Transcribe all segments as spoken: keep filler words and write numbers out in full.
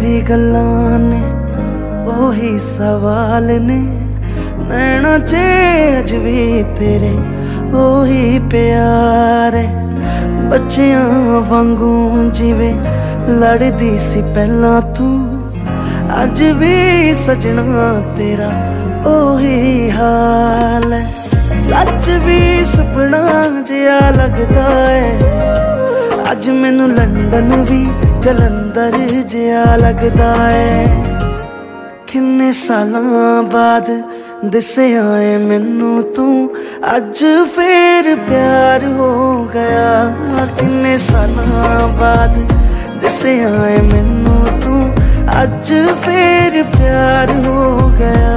ओही गल्लां ने ओही सवाल ने, नैना चे अज भी तेरे ओही प्यार है। बच्चियां वांगू जिवे लड़दी सी पहला तू, अज भी सजना तेरा ओही हाल है। सच भी सुपना जिया लगदा है, अज मैनू लंदन भी जलंधर जिया लगदा है। किन्ने सालां बाद दिसे आए मैनू तू, अज फिर प्यार हो गया। किन्ने सालां बाद दिसे आए मैनू तू, अज फिर प्यार हो गया।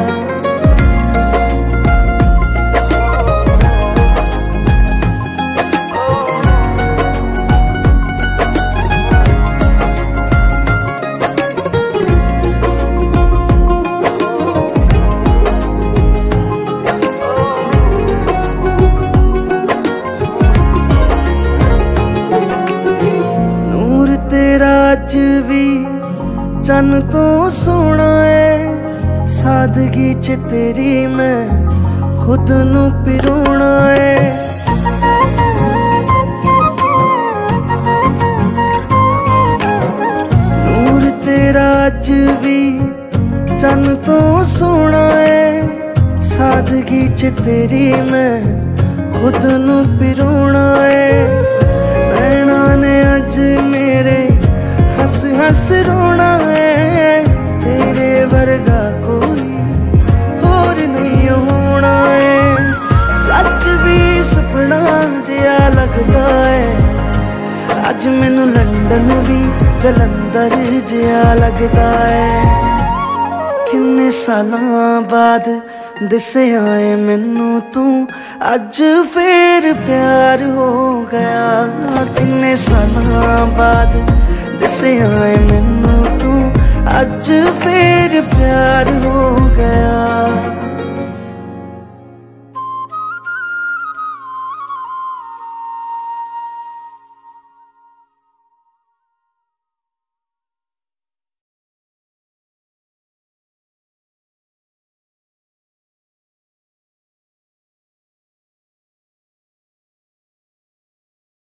तेरा अज भी चन्न तो सोना है, सादगी च तेरी मैं खुद नू पिरोना है। नूर तेरा अज भी चन्न तो सोना है, सादगी च तेरी मैं खुद नू पिरोना है। नैना ने अज मेरे हंस हंस रोना है, तेरे वर्गा कोई होर नहीं होना है। सच भी सुपना जिया लगदा है, अज मैनू लंदन भी जलंधर जिया लगदा है। किन्ने सालां बाद दिसे आए मैनू तू, अज फिर प्यार हो गया। किन्ने सालां बाद दिसे आए मैनू तू, अज फिर प्यार हो गया।